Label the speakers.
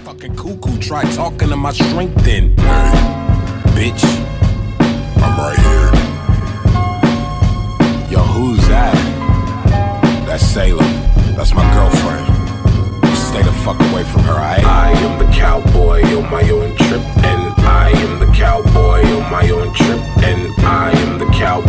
Speaker 1: fucking cuckoo. Try talking to my strength then. Hey, bitch. I'm right here. Yo, who's that? That's Salem. That's my girlfriend. Stay the fuck away from her, aight? I am the cowboy on my own trip, and I am the cowboy on my own trip, and I am the cowboy.